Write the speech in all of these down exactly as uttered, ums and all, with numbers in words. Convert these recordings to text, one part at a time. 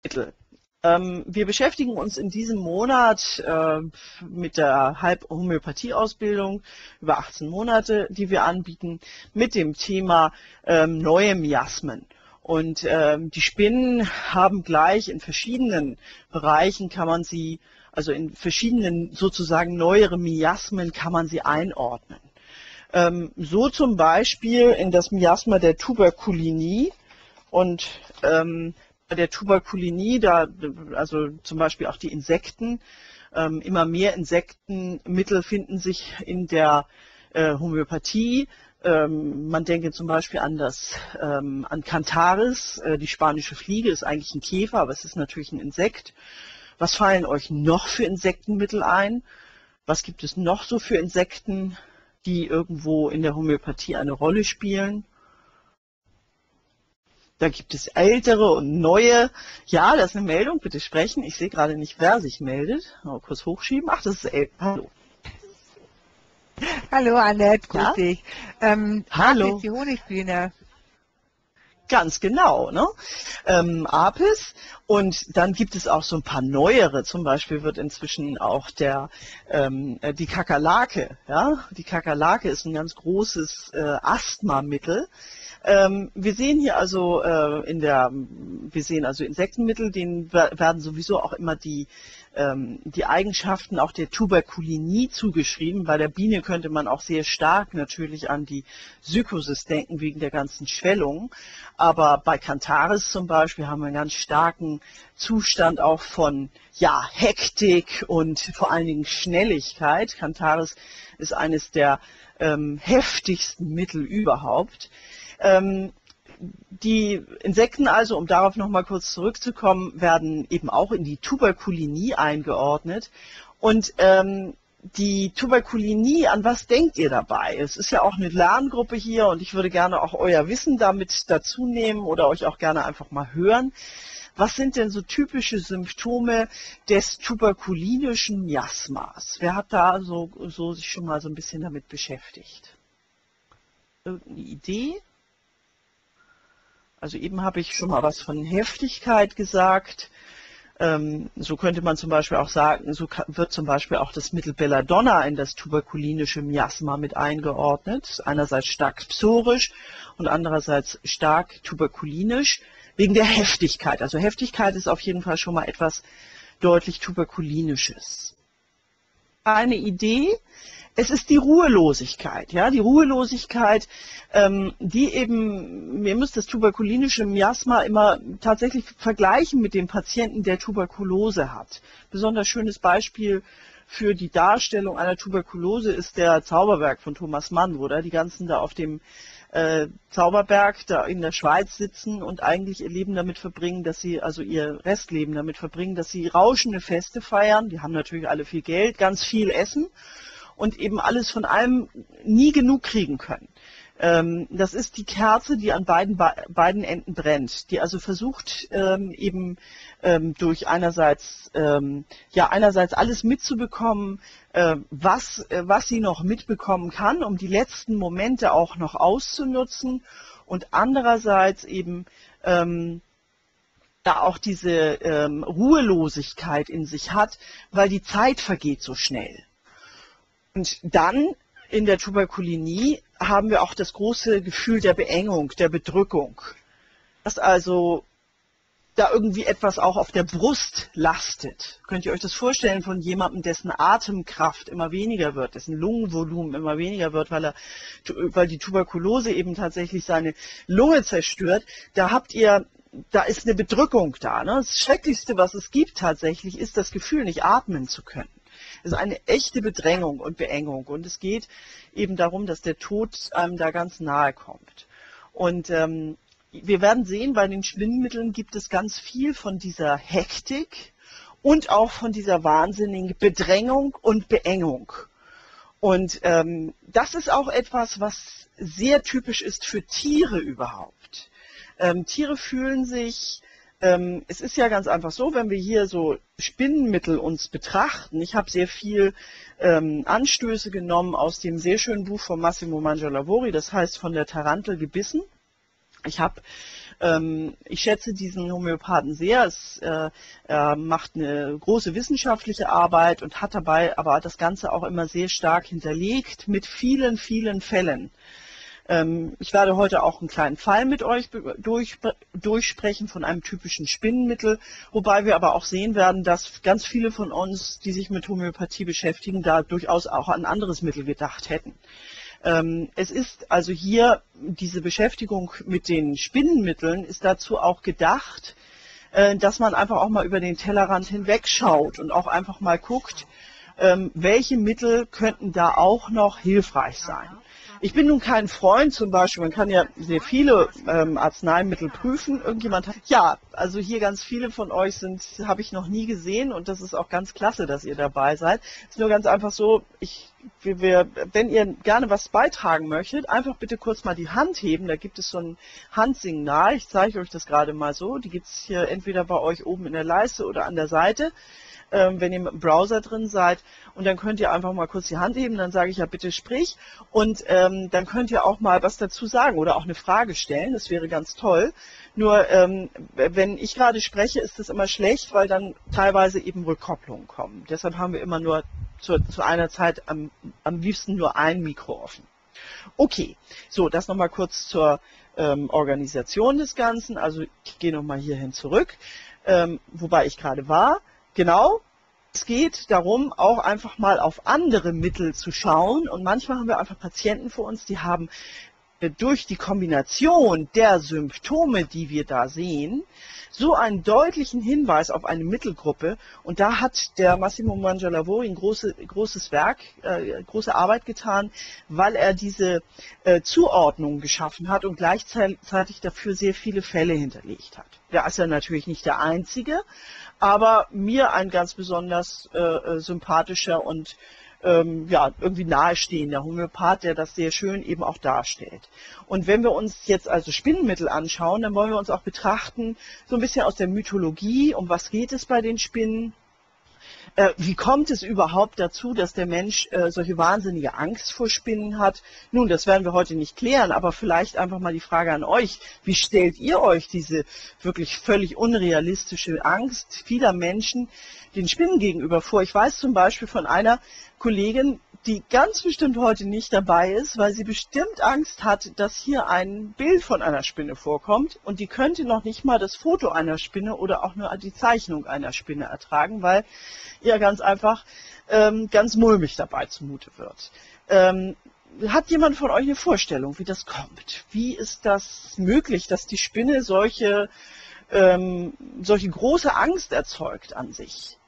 Mittel. Ähm, wir beschäftigen uns in diesem Monat äh, mit der Halbhomöopathie-Ausbildung über achtzehn Monate, die wir anbieten, mit dem Thema ähm, neue Miasmen. Und ähm, die Spinnen haben gleich in verschiedenen Bereichen, kann man sie, also in verschiedenen sozusagen neuere Miasmen kann man sie einordnen. Ähm, so zum Beispiel in das Miasma der Tuberkulinie. Und ähm, bei der Tuberkulinie, da, also zum Beispiel auch die Insekten, ähm, immer mehr Insektenmittel finden sich in der äh, Homöopathie. Ähm, man denke zum Beispiel an das ähm, an Cantaris, äh, die spanische Fliege ist eigentlich ein Käfer, aber es ist natürlich ein Insekt. Was fallen euch noch für Insektenmittel ein? Was gibt es noch so für Insekten, die irgendwo in der Homöopathie eine Rolle spielen? Da gibt es ältere und neue. Ja, das ist eine Meldung, bitte sprechen. Ich sehe gerade nicht, wer sich meldet. Mal kurz hochschieben. Ach, das ist El Hallo. Hallo Annette, grüß Ja? dich. Ähm, Hallo. Apis, die Honigbiene. Ganz genau, ne? Ähm, Apis. Und dann gibt es auch so ein paar neuere. Zum Beispiel wird inzwischen auch der ähm, die Kakerlake, ja, die Kakerlake ist ein ganz großes äh, Asthmamittel. Ähm, wir sehen hier also äh, in der, wir sehen also Insektenmittel, denen werden sowieso auch immer die ähm, die Eigenschaften auch der Tuberkulinie zugeschrieben. Bei der Biene könnte man auch sehr stark natürlich an die Psychosis denken wegen der ganzen Schwellung. Aber bei Cantaris zum Beispiel haben wir einen ganz starken Zustand auch von ja, Hektik und vor allen Dingen Schnelligkeit. Cantaris ist eines der ähm, heftigsten Mittel überhaupt. Ähm, die Insekten also, um darauf nochmal kurz zurückzukommen, werden eben auch in die Tuberkulinie eingeordnet. Und ähm, die Tuberkulinie, an was denkt ihr dabei? Es ist ja auch eine Lerngruppe hier und ich würde gerne auch euer Wissen damit dazu nehmen oder euch auch gerne einfach mal hören. Was sind denn so typische Symptome des tuberkulinischen Miasmas? Wer hat da so, so sich schon mal so ein bisschen damit beschäftigt? Irgendeine Idee? Also eben habe ich schon mal was von Heftigkeit gesagt. Ähm, so könnte man zum Beispiel auch sagen, so wird zum Beispiel auch das Mittel Belladonna in das tuberkulinische Miasma mit eingeordnet. Einerseits stark psorisch und andererseits stark tuberkulinisch wegen der Heftigkeit. Also Heftigkeit ist auf jeden Fall schon mal etwas deutlich tuberkulinisches. Eine Idee? Es ist die Ruhelosigkeit, ja, die Ruhelosigkeit, ähm, die eben, wir müssen das tuberkulinische Miasma immer tatsächlich vergleichen mit dem Patienten, der Tuberkulose hat. Besonders schönes Beispiel für die Darstellung einer Tuberkulose ist der Zauberberg von Thomas Mann, wo da die ganzen da auf dem äh, Zauberberg da in der Schweiz sitzen und eigentlich ihr Leben damit verbringen, dass sie, also ihr Restleben damit verbringen, dass sie rauschende Feste feiern. Die haben natürlich alle viel Geld, ganz viel essen und eben alles von allem nie genug kriegen können. Ähm, das ist die Kerze, die an beiden, beiden Enden brennt, die also versucht ähm, eben ähm, durch einerseits, ähm, ja, einerseits alles mitzubekommen, äh, was, äh, was sie noch mitbekommen kann, um die letzten Momente auch noch auszunutzen und andererseits eben ähm, da auch diese ähm, Ruhelosigkeit in sich hat, weil die Zeit vergeht so schnell. Und dann in der Tuberkulinie haben wir auch das große Gefühl der Beengung, der Bedrückung. Dass also da irgendwie etwas auch auf der Brust lastet. Könnt ihr euch das vorstellen von jemandem, dessen Atemkraft immer weniger wird, dessen Lungenvolumen immer weniger wird, weil, er, weil die Tuberkulose eben tatsächlich seine Lunge zerstört. Da habt ihr, da ist eine Bedrückung da. Ne? Das Schrecklichste, was es gibt tatsächlich, ist das Gefühl, nicht atmen zu können. Es ist eine echte Bedrängung und Beengung und es geht eben darum, dass der Tod einem da ganz nahe kommt. Und ähm, wir werden sehen, bei den Schwindmitteln gibt es ganz viel von dieser Hektik und auch von dieser wahnsinnigen Bedrängung und Beengung. Und ähm, das ist auch etwas, was sehr typisch ist für Tiere überhaupt. Ähm, Tiere fühlen sich Ähm, es ist ja ganz einfach so, wenn wir hier so Spinnenmittel uns betrachten. Ich habe sehr viel ähm, Anstöße genommen aus dem sehr schönen Buch von Massimo Mangialavori, das heißt von der Tarantel gebissen. Ich habe, ähm, ich schätze diesen Homöopathen sehr. Es, äh, er macht eine große wissenschaftliche Arbeit und hat dabei aber das Ganze auch immer sehr stark hinterlegt mit vielen, vielen Fällen. Ähm, ich werde heute auch einen kleinen Fall mit euch durch, durchsprechen von einem typischen Spinnenmittel, wobei wir aber auch sehen werden, dass ganz viele von uns, die sich mit Homöopathie beschäftigen, da durchaus auch an ein anderes Mittel gedacht hätten. Es ist also hier, diese Beschäftigung mit den Spinnenmitteln ist dazu auch gedacht, dass man einfach auch mal über den Tellerrand hinwegschaut und auch einfach mal guckt, welche Mittel könnten da auch noch hilfreich sein. Ich bin nun kein Freund, zum Beispiel, man kann ja sehr viele ähm, Arzneimittel prüfen. Irgendjemand hat, ja, also hier ganz viele von euch sind, habe ich noch nie gesehen und das ist auch ganz klasse, dass ihr dabei seid. Es ist nur ganz einfach so, ich, wir, wir, wenn ihr gerne was beitragen möchtet, einfach bitte kurz mal die Hand heben. Da gibt es so ein Handsignal. Ich zeige euch das gerade mal so. Die gibt es hier entweder bei euch oben in der Leiste oder an der Seite, ähm, wenn ihr mit dem Browser drin seid. Und dann könnt ihr einfach mal kurz die Hand heben, dann sage ich ja bitte sprich und ähm, dann könnt ihr auch mal was dazu sagen oder auch eine Frage stellen, das wäre ganz toll. Nur ähm, wenn ich gerade spreche, ist das immer schlecht, weil dann teilweise eben Rückkopplungen kommen. Deshalb haben wir immer nur zu, zu einer Zeit am, am liebsten nur ein Mikro offen. Okay, so das nochmal kurz zur ähm, Organisation des Ganzen. Also ich gehe nochmal hierhin zurück, ähm, wobei ich gerade war. Genau. Es geht darum, auch einfach mal auf andere Mittel zu schauen und manchmal haben wir einfach Patienten vor uns, die haben durch die Kombination der Symptome, die wir da sehen, so einen deutlichen Hinweis auf eine Mittelgruppe und da hat der Massimo Mangialavori ein große, großes Werk, äh, große Arbeit getan, weil er diese äh, Zuordnung geschaffen hat und gleichzeitig dafür sehr viele Fälle hinterlegt hat. Der ist ja natürlich nicht der Einzige, aber mir ein ganz besonders äh, sympathischer und ähm, ja, irgendwie nahestehender Homöopath, der das sehr schön eben auch darstellt. Und wenn wir uns jetzt also Spinnenmittel anschauen, dann wollen wir uns auch betrachten, so ein bisschen aus der Mythologie, um was geht es bei den Spinnen? Äh, wie kommt es überhaupt dazu, dass der Mensch äh, solche wahnsinnige Angst vor Spinnen hat? Nun, das werden wir heute nicht klären, aber vielleicht einfach mal die Frage an euch. Wie stellt ihr euch diese wirklich völlig unrealistische Angst vieler Menschen den Spinnen gegenüber vor? Ich weiß zum Beispiel von einer Kollegin, die ganz bestimmt heute nicht dabei ist, weil sie bestimmt Angst hat, dass hier ein Bild von einer Spinne vorkommt und die könnte noch nicht mal das Foto einer Spinne oder auch nur die Zeichnung einer Spinne ertragen, weil ihr ganz einfach ähm, ganz mulmig dabei zumute wird. Ähm, hat jemand von euch eine Vorstellung, wie das kommt? Wie ist das möglich, dass die Spinne solche, ähm, solche große Angst erzeugt an sich?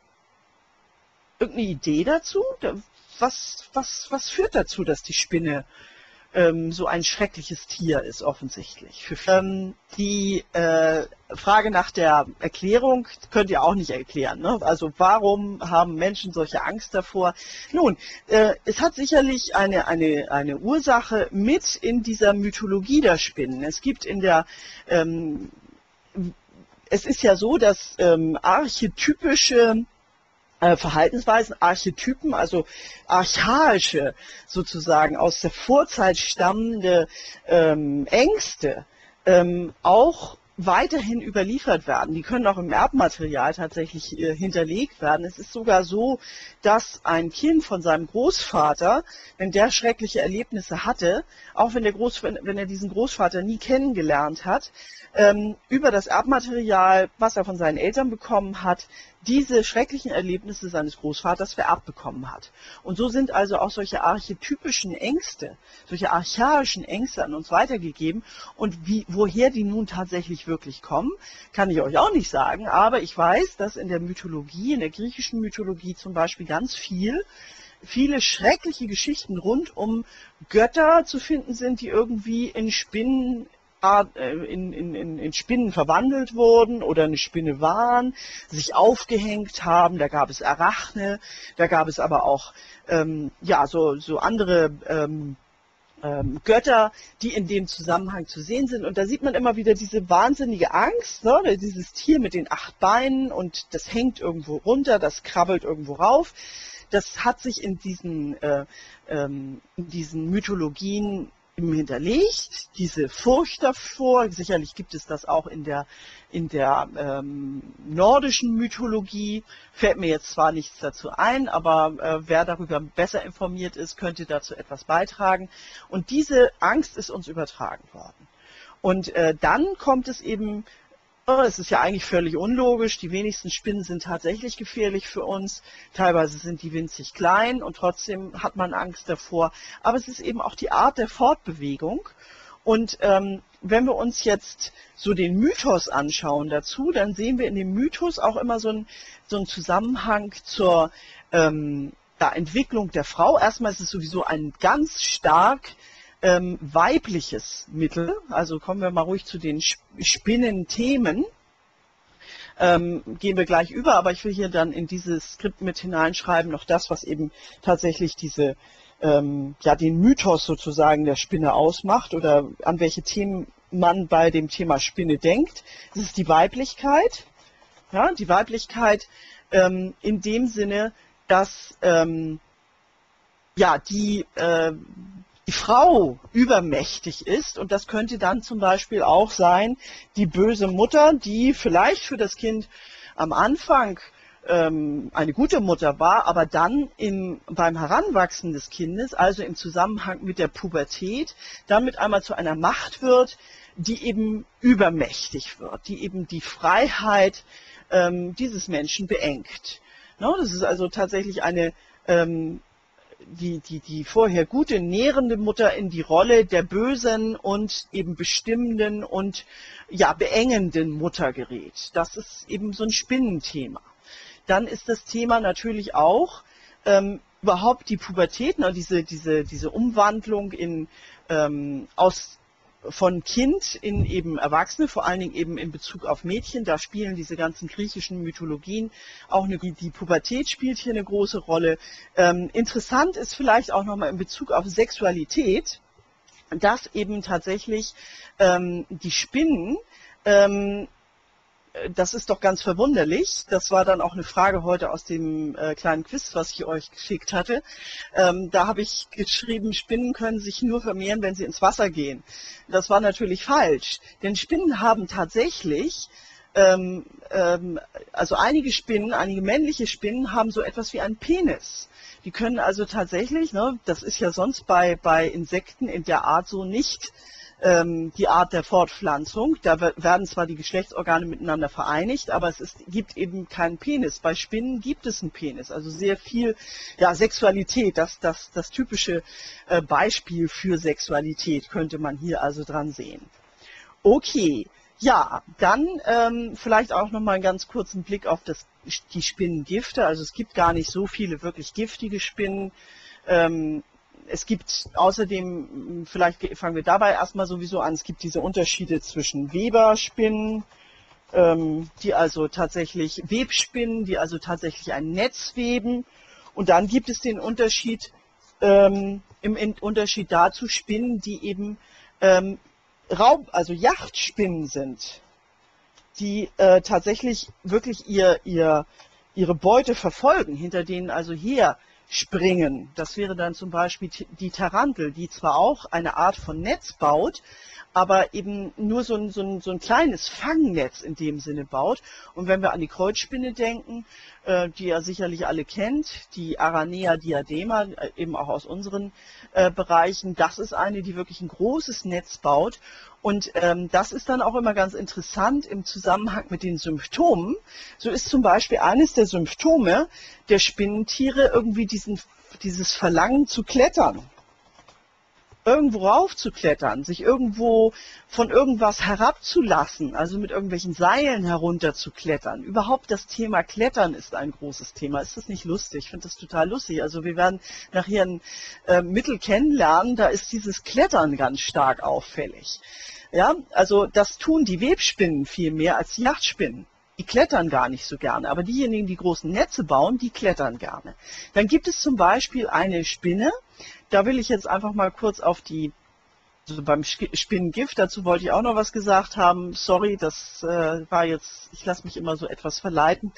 Irgendeine Idee dazu? Was, was, was führt dazu, dass die Spinne ähm, so ein schreckliches Tier ist, offensichtlich? Für, ähm, die äh, Frage nach der Erklärung könnt ihr auch nicht erklären, ne? Also warum haben Menschen solche Angst davor? Nun, äh, es hat sicherlich eine, eine, eine Ursache mit in dieser Mythologie der Spinnen. Es gibt in der ähm, es ist ja so, dass ähm, archetypische Verhaltensweisen, Archetypen, also archaische, sozusagen aus der Vorzeit stammende ähm, Ängste ähm, auch weiterhin überliefert werden. Die können auch im Erbmaterial tatsächlich äh, hinterlegt werden. Es ist sogar so, dass ein Kind von seinem Großvater, wenn der schreckliche Erlebnisse hatte, auch wenn, der Groß, wenn er diesen Großvater nie kennengelernt hat, ähm, über das Erbmaterial, was er von seinen Eltern bekommen hat, diese schrecklichen Erlebnisse seines Großvaters vererbt bekommen hat. Und so sind also auch solche archetypischen Ängste, solche archaischen Ängste an uns weitergegeben. Und wie, woher die nun tatsächlich wirklich kommen, kann ich euch auch nicht sagen. Aber ich weiß, dass in der Mythologie, in der griechischen Mythologie zum Beispiel ganz viel, viele schreckliche Geschichten rund um Götter zu finden sind, die irgendwie in Spinnen In, in, in, in Spinnen verwandelt wurden oder eine Spinne waren, sich aufgehängt haben. Da gab es Arachne, da gab es aber auch ähm, ja, so, so andere ähm, ähm, Götter, die in dem Zusammenhang zu sehen sind. Und da sieht man immer wieder diese wahnsinnige Angst, ne? Dieses Tier mit den acht Beinen und das hängt irgendwo runter, das krabbelt irgendwo rauf. Das hat sich in diesen, äh, ähm, in diesen Mythologien eben hinterlegt, diese Furcht davor. Sicherlich gibt es das auch in der, in der ähm, nordischen Mythologie. Fällt mir jetzt zwar nichts dazu ein, aber äh, wer darüber besser informiert ist, könnte dazu etwas beitragen. Und diese Angst ist uns übertragen worden. Und äh, dann kommt es eben, oh, es ist ja eigentlich völlig unlogisch, die wenigsten Spinnen sind tatsächlich gefährlich für uns, teilweise sind die winzig klein und trotzdem hat man Angst davor. Aber es ist eben auch die Art der Fortbewegung. Und ähm, wenn wir uns jetzt so den Mythos anschauen dazu, dann sehen wir in dem Mythos auch immer so einen, so einen Zusammenhang zur ähm, der Entwicklung der Frau. Erstmal ist es sowieso ein ganz stark Ähm, weibliches Mittel, also kommen wir mal ruhig zu den Spinnenthemen, ähm, gehen wir gleich über, aber ich will hier dann in dieses Skript mit hineinschreiben noch das, was eben tatsächlich diese, ähm, ja, den Mythos sozusagen der Spinne ausmacht oder an welche Themen man bei dem Thema Spinne denkt. Das ist die Weiblichkeit, ja, die Weiblichkeit ähm, in dem Sinne, dass ähm, ja, die äh, die Frau übermächtig ist, und das könnte dann zum Beispiel auch sein, die böse Mutter, die vielleicht für das Kind am Anfang ähm, eine gute Mutter war, aber dann im, beim Heranwachsen des Kindes, also im Zusammenhang mit der Pubertät, damit einmal zu einer Macht wird, die eben übermächtig wird, die eben die Freiheit ähm, dieses Menschen beengt. No, das ist also tatsächlich eine ähm, Die, die, die vorher gute, nährende Mutter in die Rolle der bösen und eben bestimmenden und ja, beengenden Mutter gerät. Das ist eben so ein Spinnenthema. Dann ist das Thema natürlich auch ähm, überhaupt die Pubertät, ne, diese, diese, diese Umwandlung in, ähm, aus von Kind in eben Erwachsene, vor allen Dingen eben in Bezug auf Mädchen. Da spielen diese ganzen griechischen Mythologien auch eine, die Pubertät spielt hier eine große Rolle. Ähm, interessant ist vielleicht auch nochmal in Bezug auf Sexualität, dass eben tatsächlich ähm, die Spinnen, ähm, das ist doch ganz verwunderlich. Das war dann auch eine Frage heute aus dem äh, kleinen Quiz, was ich euch geschickt hatte. Ähm, da habe ich geschrieben, Spinnen können sich nur vermehren, wenn sie ins Wasser gehen. Das war natürlich falsch, denn Spinnen haben tatsächlich, ähm, ähm, also einige Spinnen, einige männliche Spinnen haben so etwas wie einen Penis. Die können also tatsächlich, ne, das ist ja sonst bei, bei Insekten in der Art so nicht die Art der Fortpflanzung. Da werden zwar die Geschlechtsorgane miteinander vereinigt, aber es ist, gibt eben keinen Penis. Bei Spinnen gibt es einen Penis, also sehr viel ja, Sexualität, das, das, das typische äh, Beispiel für Sexualität könnte man hier also dran sehen. Okay, ja, dann ähm, vielleicht auch nochmal einen ganz kurzen Blick auf das, die Spinnengifte. Also es gibt gar nicht so viele wirklich giftige Spinnen. Ähm, Es gibt außerdem, vielleicht fangen wir dabei erstmal sowieso an, es gibt diese Unterschiede zwischen Weberspinnen, ähm, die also tatsächlich Webspinnen, die also tatsächlich ein Netz weben. Und dann gibt es den Unterschied, ähm, im Unterschied dazu Spinnen, die eben ähm, Raub, also Yachtspinnen sind, die äh, tatsächlich wirklich ihr, ihr, ihre Beute verfolgen, hinter denen also her springen. Das wäre dann zum Beispiel die Tarantel, die zwar auch eine Art von Netz baut, aber eben nur so ein, so ein, so ein kleines Fangnetz in dem Sinne baut. Und wenn wir an die Kreuzspinne denken, äh, die ihr sicherlich alle kennt, die Aranea diadema, äh, eben auch aus unseren äh, Bereichen, das ist eine, die wirklich ein großes Netz baut. Und ähm, das ist dann auch immer ganz interessant im Zusammenhang mit den Symptomen. So ist zum Beispiel eines der Symptome der Spinnentiere irgendwie diesen, dieses Verlangen zu klettern. Irgendwo rauf zu klettern, sich irgendwo von irgendwas herabzulassen, also mit irgendwelchen Seilen herunter zu klettern. Überhaupt das Thema Klettern ist ein großes Thema. Ist das nicht lustig? Ich finde das total lustig. Also wir werden nachher ein äh, Mittel kennenlernen, da ist dieses Klettern ganz stark auffällig. Ja, also das tun die Webspinnen viel mehr als die Yachtspinnen. Die klettern gar nicht so gerne, aber diejenigen, die großen Netze bauen, die klettern gerne. Dann gibt es zum Beispiel eine Spinne, da will ich jetzt einfach mal kurz auf die Also beim Spinnengift, dazu wollte ich auch noch was gesagt haben. Sorry, das äh, war jetzt, ich lasse mich immer so etwas verleiten,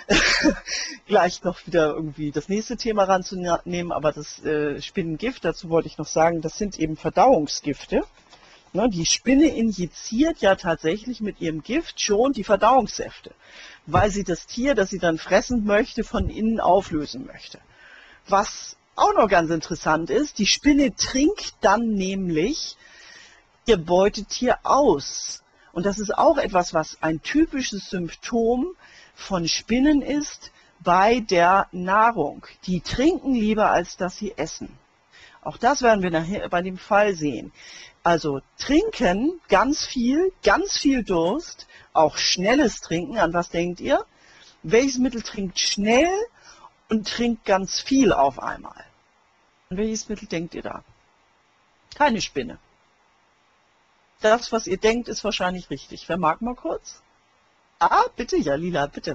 gleich noch wieder irgendwie das nächste Thema ranzunehmen, aber das äh, Spinnengift, dazu wollte ich noch sagen, das sind eben Verdauungsgifte. Ne, die Spinne injiziert ja tatsächlich mit ihrem Gift schon die Verdauungssäfte, weil sie das Tier, das sie dann fressen möchte, von innen auflösen möchte. Was auch noch ganz interessant ist, die Spinne trinkt dann nämlich ihr Beutetier aus. Und das ist auch etwas, was ein typisches Symptom von Spinnen ist bei der Nahrung. Die trinken lieber, als dass sie essen. Auch das werden wir nachher bei dem Fall sehen. Also trinken, ganz viel, ganz viel Durst, auch schnelles Trinken. An was denkt ihr? Welches Mittel trinkt schnell und trinkt ganz viel auf einmal? An welches Mittel denkt ihr da? Keine Spinne. Das, was ihr denkt, ist wahrscheinlich richtig. Wer mag mal kurz? Ah, bitte, ja, Lila, bitte.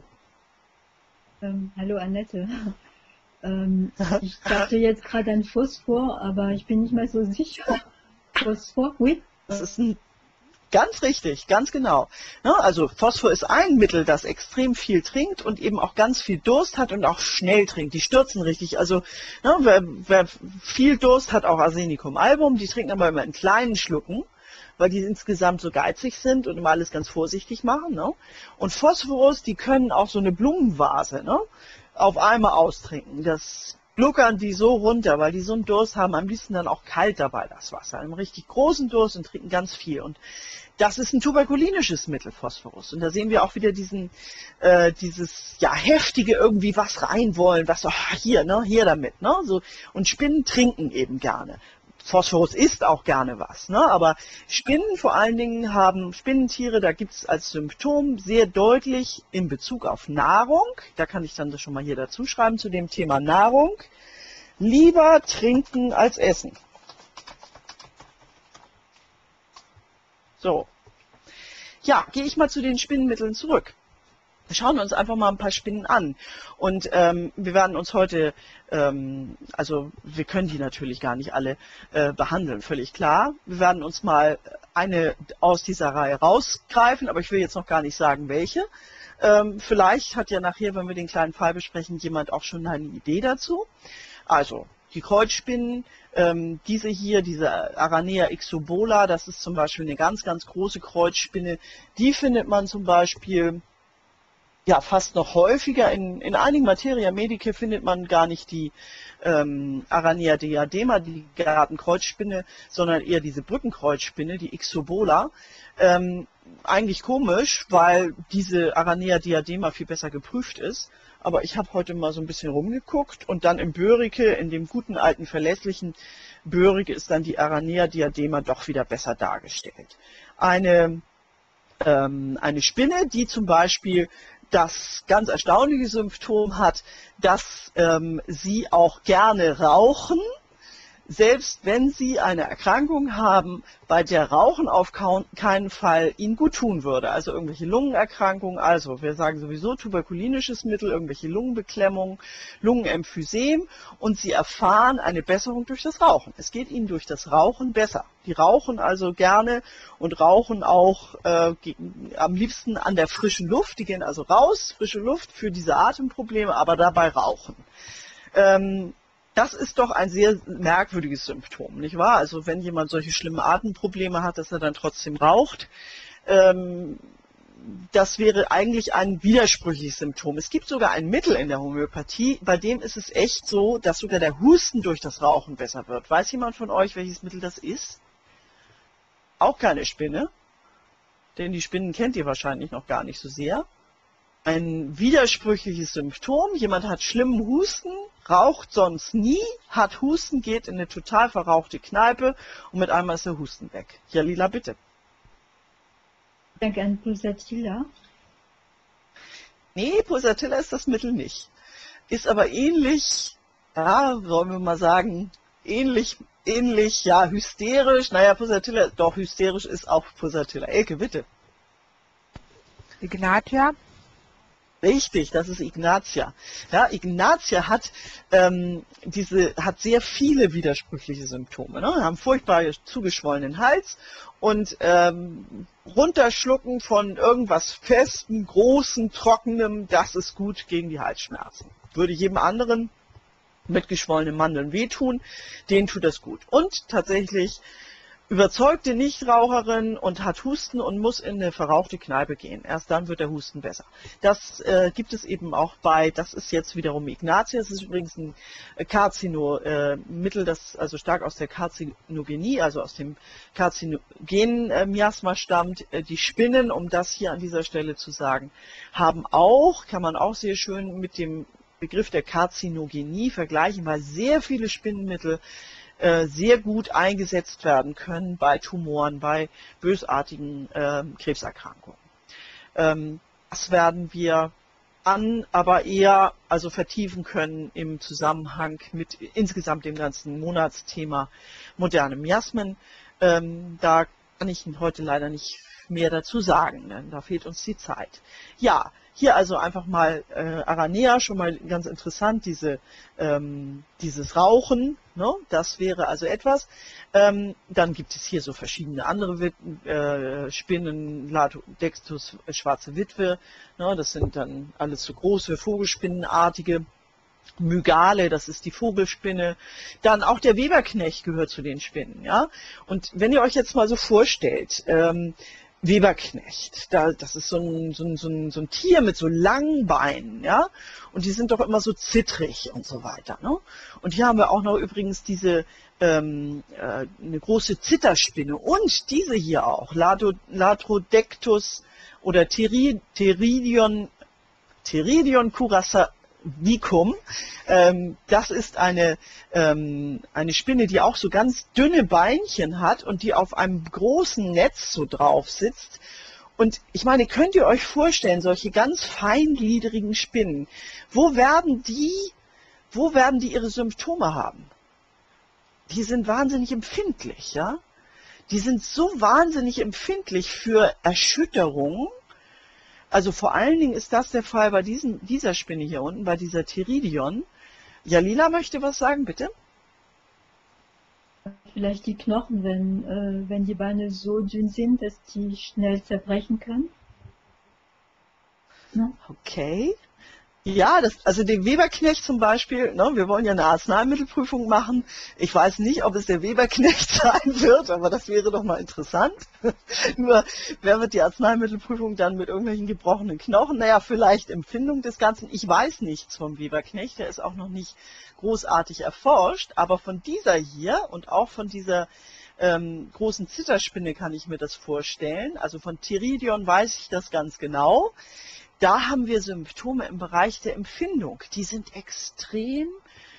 Ähm, hallo Annette. Ähm, ich dachte jetzt gerade an Phosphor, aber ich bin nicht mehr so sicher. Phosphor, oui. Das ist ein Ganz richtig, ganz genau. Ne, also Phosphor ist ein Mittel, das extrem viel trinkt und eben auch ganz viel Durst hat und auch schnell trinkt. Die stürzen richtig. Also ne, wer, wer viel Durst hat, auch Arsenicum album, die trinken aber immer in kleinen Schlucken, weil die insgesamt so geizig sind und immer alles ganz vorsichtig machen. Ne? Und Phosphorus, die können auch so eine Blumenvase, ne, auf einmal austrinken. Das gluckern die so runter, weil die so einen Durst haben, am liebsten dann auch kalt dabei das Wasser, einen richtig großen Durst und trinken ganz viel. Und das ist ein tuberkulinisches Mittel, Phosphorus. Und da sehen wir auch wieder diesen, äh, dieses ja heftige irgendwie was rein wollen, was so, ah, hier, ne, hier damit, ne, so. Und Spinnen trinken eben gerne. Phosphorus isst auch gerne was, ne? Aber Spinnen vor allen Dingen haben Spinnentiere, da gibt es als Symptom sehr deutlich in Bezug auf Nahrung, da kann ich dann das schon mal hier dazu schreiben zu dem Thema Nahrung, lieber trinken als essen. So, ja, gehe ich mal zu den Spinnenmitteln zurück. Wir schauen uns einfach mal ein paar Spinnen an und ähm, wir werden uns heute, ähm, also wir können die natürlich gar nicht alle äh, behandeln, völlig klar. Wir werden uns mal eine aus dieser Reihe rausgreifen, aber ich will jetzt noch gar nicht sagen, welche. Ähm, vielleicht hat ja nachher, wenn wir den kleinen Fall besprechen, jemand auch schon eine Idee dazu. Also die Kreuzspinnen, ähm, diese hier, diese Aranea ixobola, das ist zum Beispiel eine ganz, ganz große Kreuzspinne. Die findet man zum Beispiel ja fast noch häufiger. In, in einigen Materia Medicae findet man gar nicht die ähm, Aranea diadema, die Gartenkreuzspinne, sondern eher diese Brückenkreuzspinne, die Ixobola. Ähm, eigentlich komisch, weil diese Aranea diadema viel besser geprüft ist. Aber ich habe heute mal so ein bisschen rumgeguckt und dann im Börike, in dem guten alten verlässlichen Börike, ist dann die Aranea diadema doch wieder besser dargestellt. Eine, ähm, eine Spinne, die zum Beispiel das ganz erstaunliche Symptom hat, dass ähm, sie auch gerne rauchen, selbst wenn sie eine Erkrankung haben, bei der Rauchen auf keinen Fall ihnen gut tun würde. Also irgendwelche Lungenerkrankungen, also wir sagen sowieso tuberkulinisches Mittel, irgendwelche Lungenbeklemmungen, Lungenemphysem, und sie erfahren eine Besserung durch das Rauchen. Es geht ihnen durch das Rauchen besser. Die rauchen also gerne und rauchen auch äh, am liebsten an der frischen Luft. Die gehen also raus, frische Luft für diese Atemprobleme, aber dabei rauchen. Ähm, Das ist doch ein sehr merkwürdiges Symptom, nicht wahr? Also wenn jemand solche schlimmen Atemprobleme hat, dass er dann trotzdem raucht, ähm, das wäre eigentlich ein widersprüchliches Symptom. Es gibt sogar ein Mittel in der Homöopathie, bei dem ist es echt so, dass sogar der Husten durch das Rauchen besser wird. Weiß jemand von euch, welches Mittel das ist? Auch keine Spinne, denn die Spinnen kennt ihr wahrscheinlich noch gar nicht so sehr. Ein widersprüchliches Symptom, jemand hat schlimmen Husten, raucht sonst nie, hat Husten, geht in eine total verrauchte Kneipe und mit einmal ist der Husten weg. Ja, Lila, bitte. Danke an Pulsatilla. Nee, Pulsatilla ist das Mittel nicht. Ist aber ähnlich, ja, sollen wir mal sagen, ähnlich, ähnlich, ja, hysterisch. Naja, Pulsatilla, doch, hysterisch ist auch Pulsatilla. Elke, bitte. Ignatia. Richtig, das ist Ignatia. Ja, Ignatia hat ähm, diese hat sehr viele widersprüchliche Symptome. Ne? Wir haben furchtbar zugeschwollenen Hals und ähm, Runterschlucken von irgendwas Festem, Großen, Trockenem, das ist gut gegen die Halsschmerzen. Würde jedem anderen mit geschwollenen Mandeln wehtun, denen tut das gut. Und tatsächlich überzeugte Nichtraucherin und hat Husten und muss in eine verrauchte Kneipe gehen. Erst dann wird der Husten besser. Das äh, gibt es eben auch bei, das ist jetzt wiederum Ignatia, das ist übrigens ein Karzinomittel, äh, das also stark aus der Karzinogenie, also aus dem karzinogenen äh, Miasma stammt. Äh, die Spinnen, um das hier an dieser Stelle zu sagen, haben auch, kann man auch sehr schön mit dem Begriff der Karzinogenie vergleichen, weil sehr viele Spinnenmittel sehr gut eingesetzt werden können bei Tumoren, bei bösartigen äh, Krebserkrankungen. Ähm, das werden wir an, aber eher also vertiefen können im Zusammenhang mit insgesamt dem ganzen Monatsthema moderne Miasmen. Ähm, da kann ich heute leider nicht mehr dazu sagen, denn da fehlt uns die Zeit. Ja, hier also einfach mal äh, Aranea, schon mal ganz interessant, diese, ähm, dieses Rauchen, ne? Das wäre also etwas. Ähm, dann gibt es hier so verschiedene andere Wit äh, Spinnen, Latrodectus, äh, schwarze Witwe, ne? Das sind dann alles so große Vogelspinnenartige. Mygale, das ist die Vogelspinne. Dann auch der Weberknecht gehört zu den Spinnen. Ja? Und wenn ihr euch jetzt mal so vorstellt, ähm, Weberknecht, da, das ist so ein, so, ein, so, ein, so ein Tier mit so langen Beinen, ja, und die sind doch immer so zittrig und so weiter. Ne? Und hier haben wir auch noch übrigens diese ähm, äh, eine große Zitterspinne und diese hier auch, Latrodectus oder Pteridion, Pteridion curasavicum. Ähm, das ist eine, ähm, eine Spinne, die auch so ganz dünne Beinchen hat und die auf einem großen Netz so drauf sitzt. Und ich meine, könnt ihr euch vorstellen, solche ganz feingliedrigen Spinnen, wo werden die, wo werden die ihre Symptome haben? Die sind wahnsinnig empfindlich, ja? Die sind so wahnsinnig empfindlich für Erschütterungen. Also vor allen Dingen ist das der Fall bei diesen, dieser Spinne hier unten, bei dieser Pteridion. Jalila möchte was sagen, bitte? Vielleicht die Knochen, wenn, äh, wenn die Beine so dünn sind, dass die schnell zerbrechen können. Ja. Okay. Ja, das, also den Weberknecht zum Beispiel, ne, wir wollen ja eine Arzneimittelprüfung machen. Ich weiß nicht, ob es der Weberknecht sein wird, aber das wäre doch mal interessant. Nur, wer wird die Arzneimittelprüfung dann mit irgendwelchen gebrochenen Knochen? Naja, vielleicht Empfindung des Ganzen. Ich weiß nichts vom Weberknecht, der ist auch noch nicht großartig erforscht, aber von dieser hier und auch von dieser ähm, großen Zitterspinne kann ich mir das vorstellen. Also von Pteridion weiß ich das ganz genau. Da haben wir Symptome im Bereich der Empfindung. Die sind extrem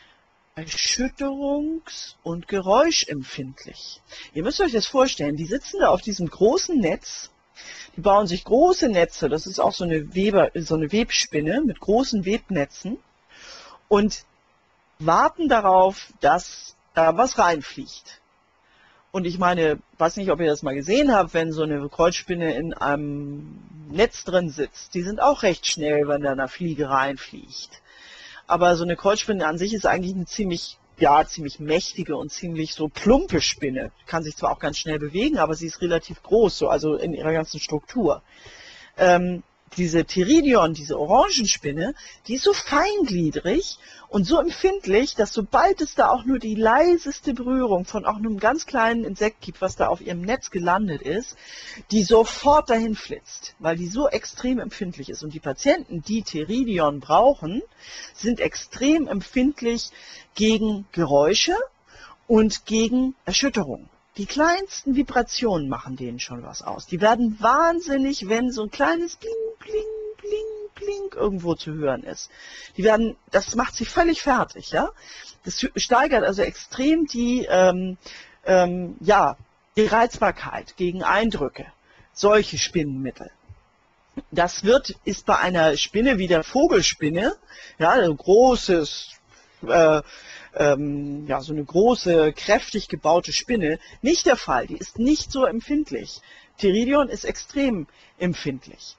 erschütterungs- und geräuschempfindlich. Ihr müsst euch das vorstellen, die sitzen da auf diesem großen Netz, die bauen sich große Netze, das ist auch so eine, Weber, so eine Webspinne mit großen Webnetzen und warten darauf, dass da was reinfliegt. Und ich meine, weiß nicht, ob ihr das mal gesehen habt, wenn so eine Kreuzspinne in einem Netz drin sitzt. Die sind auch recht schnell, wenn da eine Fliege reinfliegt. Aber so eine Kreuzspinne an sich ist eigentlich eine ziemlich, ja, ziemlich mächtige und ziemlich so plumpe Spinne. Kann sich zwar auch ganz schnell bewegen, aber sie ist relativ groß, so, also in ihrer ganzen Struktur. Ähm, diese Pteridion, diese Orangenspinne, die ist so feingliedrig und so empfindlich, dass sobald es da auch nur die leiseste Berührung von auch nur einem ganz kleinen Insekt gibt, was da auf ihrem Netz gelandet ist, die sofort dahin flitzt, weil die so extrem empfindlich ist. Und die Patienten, die Pteridion brauchen, sind extrem empfindlich gegen Geräusche und gegen Erschütterungen. Die kleinsten Vibrationen machen denen schon was aus. Die werden wahnsinnig, wenn so ein kleines Bling, Bling, Bling, Bling irgendwo zu hören ist. Die werden, das macht sie völlig fertig, ja. Das steigert also extrem die, ähm, ähm, ja, die Reizbarkeit gegen Eindrücke. Solche Spinnenmittel. Das wird, ist bei einer Spinne wie der Vogelspinne, ja, ein großes, äh, ähm, ja, so eine große, kräftig gebaute Spinne, nicht der Fall. Die ist nicht so empfindlich. Pteridion ist extrem empfindlich.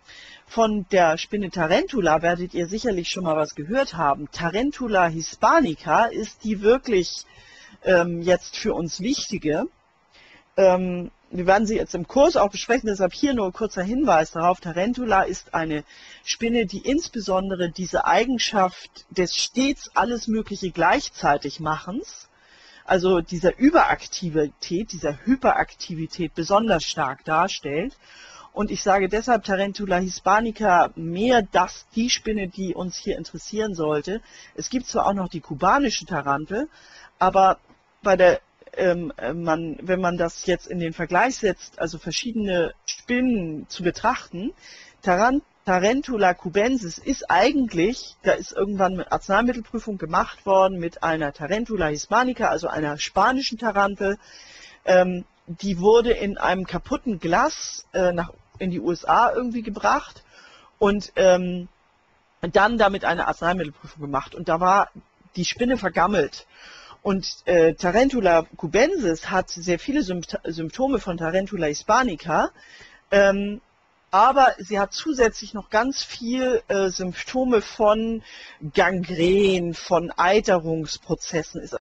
Von der Spinne Tarentula werdet ihr sicherlich schon mal was gehört haben. Tarentula hispanica ist die wirklich ähm, jetzt für uns wichtige. Ähm, wir werden sie jetzt im Kurs auch besprechen, deshalb hier nur ein kurzer Hinweis darauf. Tarentula ist eine Spinne, die insbesondere diese Eigenschaft des stets alles Mögliche gleichzeitig Machens, also dieser Überaktivität, dieser Hyperaktivität besonders stark darstellt. Und ich sage deshalb Tarentula hispanica mehr das, die Spinne, die uns hier interessieren sollte. Es gibt zwar auch noch die kubanische Tarantel, aber bei der Ähm, man, wenn man das jetzt in den Vergleich setzt, also verschiedene Spinnen zu betrachten, Tarant Tarentula cubensis ist eigentlich, da ist irgendwann eine Arzneimittelprüfung gemacht worden mit einer Tarentula hispanica, also einer spanischen Tarantel. Ähm, die wurde in einem kaputten Glas äh, nach, in die U S A irgendwie gebracht und ähm, dann damit eine Arzneimittelprüfung gemacht. Und da war die Spinne vergammelt. Und äh, Tarentula cubensis hat sehr viele Sympt Symptome von Tarentula hispanica, ähm, aber sie hat zusätzlich noch ganz viel äh, Symptome von Gangren, von Eiterungsprozessen, ist